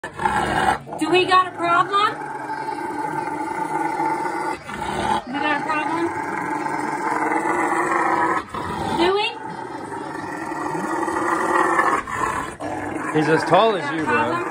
Do we got a problem? We got a problem? Do we? He's as tall as you, bro.